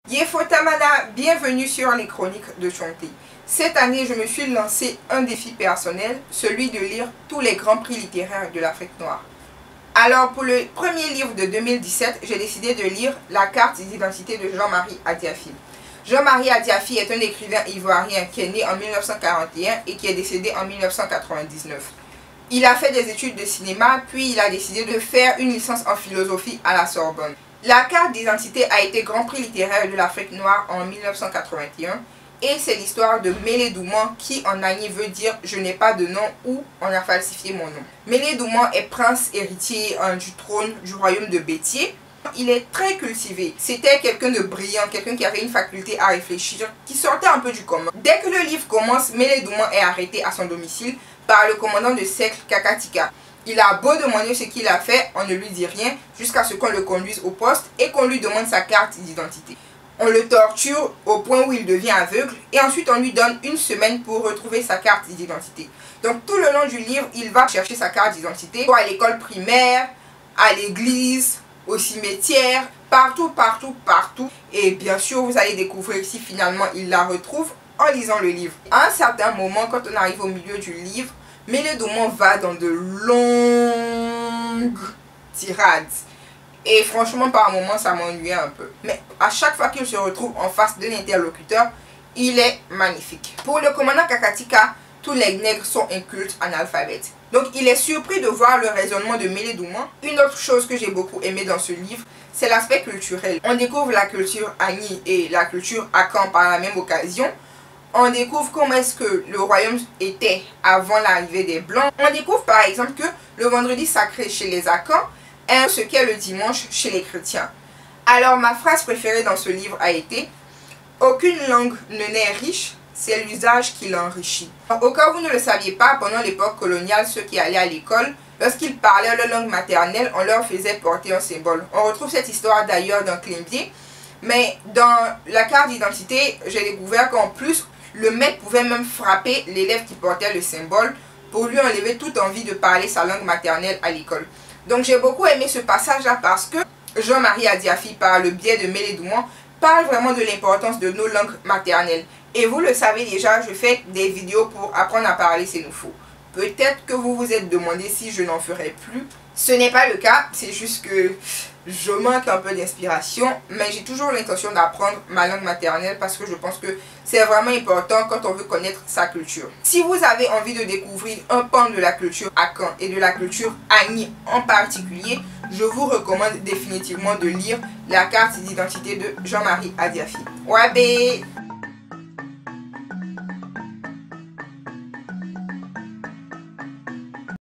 Yefotamana, bienvenue sur les chroniques de Chonté. Cette année, je me suis lancé un défi personnel, celui de lire tous les grands prix littéraires de l'Afrique noire. Alors, pour le premier livre de 2017, j'ai décidé de lire La carte d'identité de Jean-Marie Adiafi. Jean-Marie Adiafi est un écrivain ivoirien qui est né en 1941 et qui est décédé en 1999. Il a fait des études de cinéma, puis il a décidé de faire une licence en philosophie à la Sorbonne. La carte d'identité a été Grand Prix littéraire de l'Afrique noire en 1981 et c'est l'histoire de Mélé Douman qui en agni veut dire « je n'ai pas de nom » ou « on a falsifié mon nom ». Mélé Douman est prince héritier du trône du royaume de Bétier. Il est très cultivé. C'était quelqu'un de brillant, quelqu'un qui avait une faculté à réfléchir, qui sortait un peu du commun. Dès que le livre commence, Mélé Douman est arrêté à son domicile par le commandant de cercle Kakatika. Il a beau demander ce qu'il a fait, on ne lui dit rien jusqu'à ce qu'on le conduise au poste et qu'on lui demande sa carte d'identité. On le torture au point où il devient aveugle et ensuite on lui donne une semaine pour retrouver sa carte d'identité. Donc tout le long du livre, il va chercher sa carte d'identité à l'école primaire, à l'église, au cimetière, partout. Et bien sûr, vous allez découvrir si finalement il la retrouve en lisant le livre. À un certain moment, quand on arrive au milieu du livre, Mélé Douman va dans de longues tirades. Et franchement, par moments, ça m'ennuyait un peu. Mais à chaque fois qu'il se retrouve en face d'un interlocuteur, il est magnifique. Pour le commandant Kakatika, tous les nègres sont incultes analphabètes. Donc il est surpris de voir le raisonnement de Mélé Douman. Une autre chose que j'ai beaucoup aimé dans ce livre, c'est l'aspect culturel. On découvre la culture Agni et la culture Akan par la même occasion. On découvre comment est-ce que le royaume était avant l'arrivée des Blancs. On découvre par exemple que le vendredi sacré chez les Akans est ce qu'est le dimanche chez les chrétiens. Alors ma phrase préférée dans ce livre a été « Aucune langue ne naît riche, c'est l'usage qui l'enrichit ». Au cas où vous ne le saviez pas, pendant l'époque coloniale, ceux qui allaient à l'école, lorsqu'ils parlaient leur langue maternelle, on leur faisait porter un symbole. On retrouve cette histoire d'ailleurs dans Climbié. Mais dans la carte d'identité, j'ai découvert qu'en plus, le maître pouvait même frapper l'élève qui portait le symbole pour lui enlever toute envie de parler sa langue maternelle à l'école. Donc j'ai beaucoup aimé ce passage-là parce que Jean-Marie Adiafi, par le biais de Mélé Douman, parle vraiment de l'importance de nos langues maternelles. Et vous le savez déjà, je fais des vidéos pour apprendre à parler sénoufo. Peut-être que vous vous êtes demandé si je n'en ferai plus. Ce n'est pas le cas, c'est juste que je manque un peu d'inspiration, mais j'ai toujours l'intention d'apprendre ma langue maternelle parce que je pense que c'est vraiment important quand on veut connaître sa culture. Si vous avez envie de découvrir un pan de la culture Akan et de la culture Agni en particulier, je vous recommande définitivement de lire La carte d'identité de Jean-Marie Adiafi. Wabé!